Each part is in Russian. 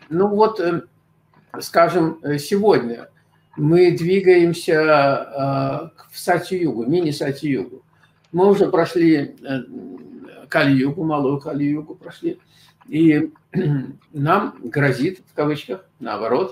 Ну вот, скажем, сегодня мы двигаемся в Сати-Югу, мини-Сати-Югу. Мы уже прошли Кали-Югу, малую Кали-Югу прошли, и нам грозит, в кавычках, наоборот,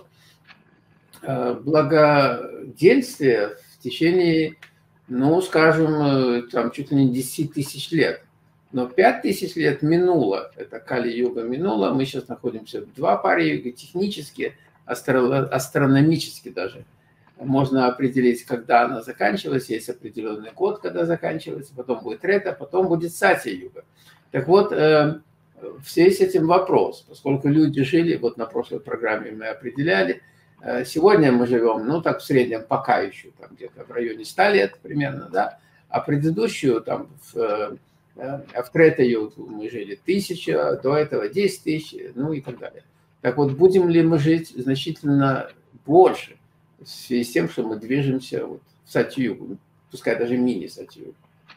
благоденствие в течение, ну, скажем, там чуть ли не 10 тысяч лет. Но 5 тысяч лет минуло, это Кали-Юга минуло, мы сейчас находимся в два паре юга, технически, астрономически даже. Можно определить, когда она заканчивалась, есть определенный год, когда заканчивается, потом будет Трета, потом будет Сати-Юга. Так вот, в связи с этим вопрос, поскольку люди жили, вот на прошлой программе мы определяли, сегодня мы живем, ну так в среднем пока еще, там где-то в районе 100 лет примерно, да, а предыдущую там в Трета-Югу мы жили 1000, до этого 10 тысяч, ну и так далее. Так вот, будем ли мы жить значительно больше в связи с тем, что мы движемся вот в Сати-Югу, пускай даже мини-Сати-Югу?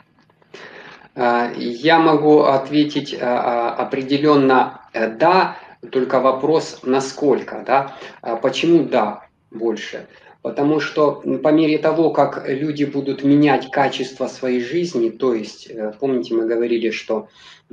Я могу ответить определенно да, только вопрос насколько, да? Почему да больше? Потому что по мере того, как люди будут менять качество своей жизни, то есть, помните, мы говорили, что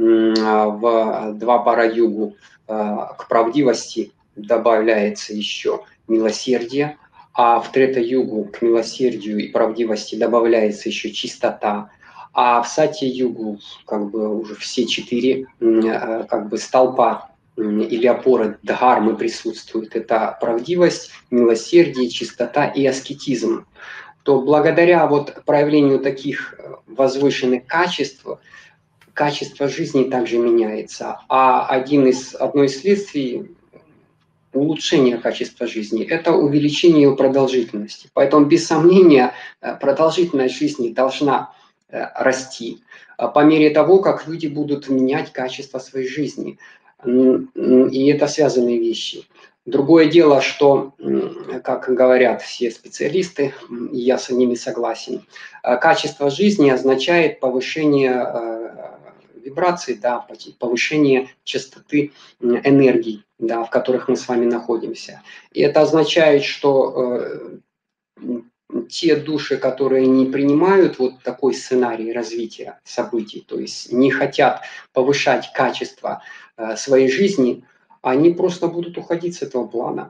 в два пара югу к правдивости добавляется еще милосердие, а в трета-югу к милосердию и правдивости добавляется еще чистота, а в Сати-Югу как бы уже все 4 как бы столпа или опоры дхармы присутствуют. Это правдивость, милосердие, чистота и аскетизм. То благодаря вот проявлению таких возвышенных качеств, качество жизни также меняется. А одно из следствий улучшения качества жизни – это увеличение ее продолжительности. Поэтому, без сомнения, продолжительность жизни должна расти по мере того, как люди будут менять качество своей жизни. И это связанные вещи. Другое дело, что, как говорят все специалисты, и я с ними согласен, качество жизни означает повышение вибраций, да, повышение частоты энергий, да, в которых мы с вами находимся. И это означает, что те души, которые не принимают вот такой сценарий развития событий, то есть не хотят повышать качество своей жизни, они просто будут уходить с этого плана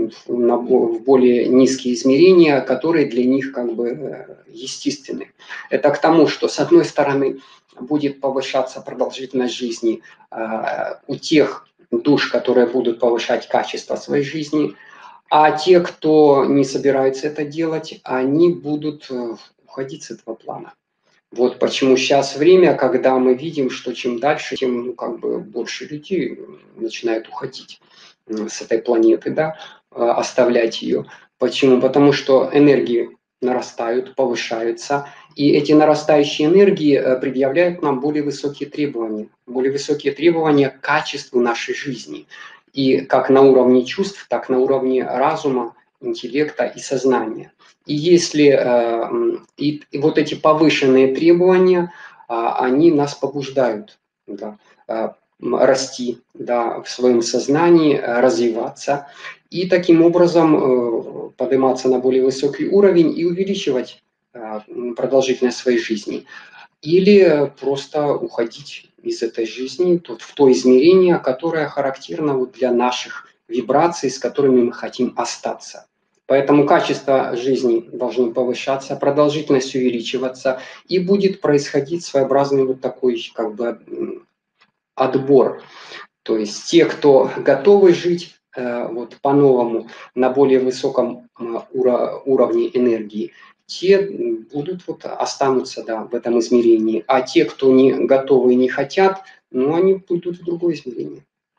в более низкие измерения, которые для них как бы естественны. Это к тому, что с одной стороны будет повышаться продолжительность жизни у тех душ, которые будут повышать качество своей жизни, а те, кто не собирается это делать, они будут уходить с этого плана. Вот почему сейчас время, когда мы видим, что чем дальше, тем как бы больше людей начинают уходить с этой планеты, да, оставлять ее. Почему? Потому что энергии нарастают, повышаются, и эти нарастающие энергии предъявляют нам более высокие требования к качеству нашей жизни. И как на уровне чувств, так на уровне разума, интеллекта и сознания. И если и вот эти повышенные требования, они нас побуждают, да, расти, да, в своем сознании, развиваться и таким образом подниматься на более высокий уровень и увеличивать продолжительность своей жизни. Или просто уходить из этой жизни в то измерение, которое характерно вот для наших вибраций, с которыми мы хотим остаться. Поэтому качество жизни должно повышаться, продолжительность увеличиваться, и будет происходить своеобразный вот такой как бы отбор. То есть те, кто готовы жить вот по-новому на более высоком уровне энергии, те будут вот останутся, да, в этом измерении. А те, кто не готовы и не хотят, ну, они пойдут в другое измерение.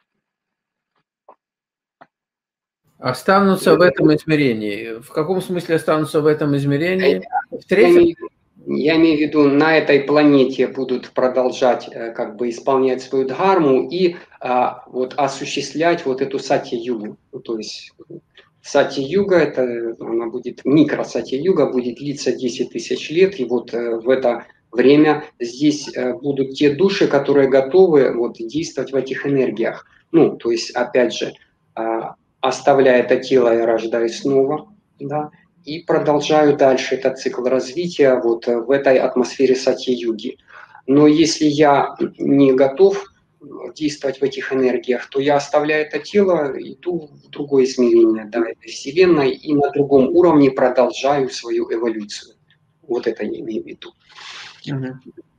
Останутся в этом измерении. В каком смысле останутся в этом измерении? В третьем? Я имею в виду, на этой планете будут продолжать как бы исполнять свою дхарму и вот осуществлять вот эту сати-югу. То есть сати-юга, это она будет, микро-сати-юга будет длиться 10 тысяч лет, и вот в это время здесь будут те души, которые готовы вот действовать в этих энергиях. Ну, то есть, опять же, оставляя это тело, я рождаюсь снова, да, и продолжаю дальше этот цикл развития вот в этой атмосфере сати-юги. Но если я не готов действовать в этих энергиях, то я оставляю это тело, иду в другое измерение, да, этой Вселенной, и на другом уровне продолжаю свою эволюцию. Вот это я имею в виду.